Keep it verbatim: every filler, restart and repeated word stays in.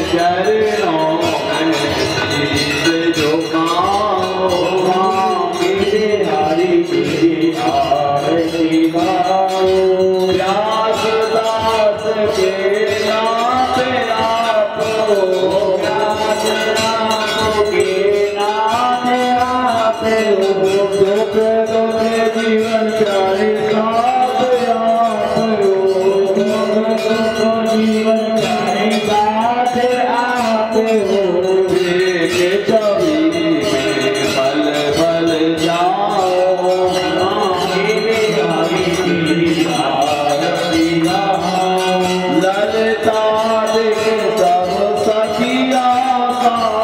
चरणों में शीश झुकाओ, मेरे हरि की आरती गाओ। व्यास दास के नाथ आप हो, व्यास दास के नाथ आप हो, दुख दुख जीवन प्यारे साथ आप हो, दुख दुख जीवन प्यारे साथ आप हो। एक छवि में पल पल जाओ, मेरे हरि की आरती गाओ। ललता देख सब सखिया